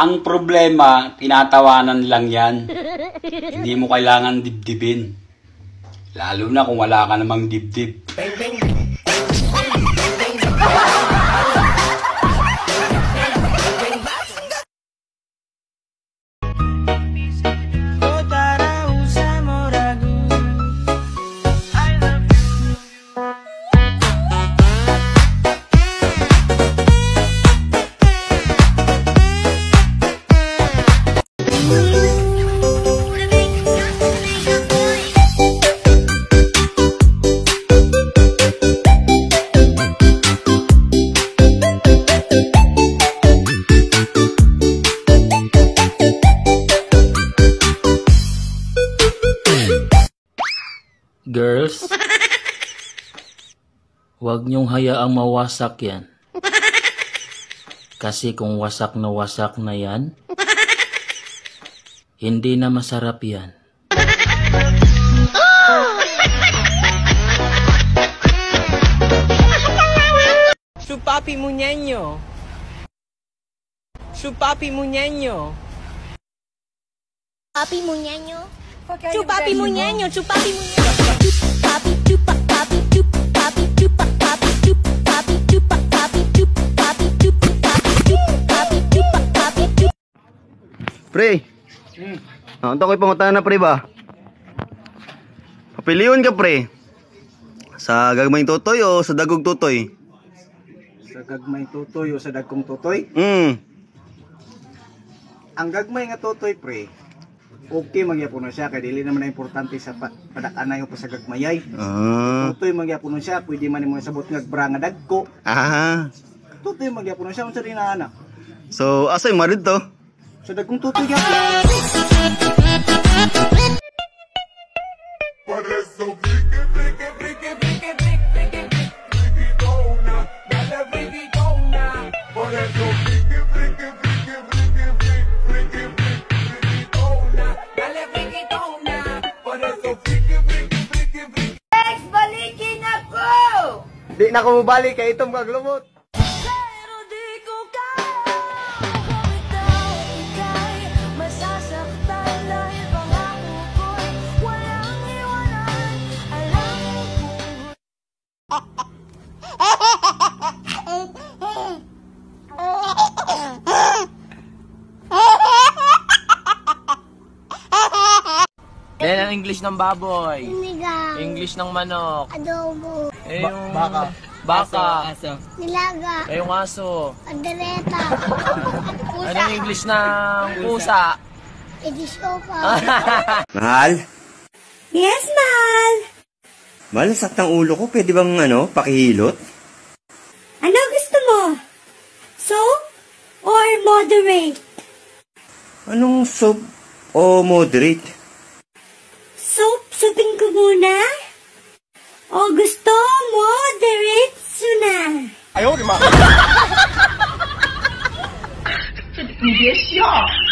Ang problema, tinatawanan lang yan. Hindi mo kailangan dibdibin. Lalo na kung wala ka namang dibdib. Girls, huwag niyong hayaang mawasak yan. Kasi kung wasak na yan, hindi na masarap yan. Su papi muñeño. Su papi muñeño. Papi muñeño. Chupapi muñeño, chupapi muñeño. Papi chupa, papi chupa, papi chupa, papi chupa, papi chupa, papi chupa, papi chupa, papi chupa, papi chupa, papi chupa. Pre, ang ko'y pangutan na pre ba? Papiliyon ka pre. Sa gagmayng tutoy o sa dagog tutoy? Sa gagmay tutoy o sa dagkong tutoy? Ang gagmay nga tutoy pre, okay magyapon na siya kay dili naman na importante sa padakanay o pa sa gagmayay. Tutoy magyapon na siya, pwede man mo sabot nga bra nga dagko. Tutoy magyapon na siya unsa rin na anak. So asay marid to? Sa dagkong tutoy gyapon. Di na ko mabalik kay itom kag lumot. Pero di ko kaya kung ikaw ikay masasaktan dahil pangako ko'y walang iwanan. Alam mo Yan ang English ng baboy. Sinigang, English ng manok. adobo, Yung Baka. Aso. nilaga, Yung aso. pandereta, Anong English ng pusa? edisopa. Mahal? Yes, mahal. Mahal, saktang ulo ko. Pwede bang pakihilot? Ano gusto mo? Soap or moderate? Anong soap o moderate? Soapin ko muna? O gusto mo, diretso na? Ayaw, di ma. 你别笑。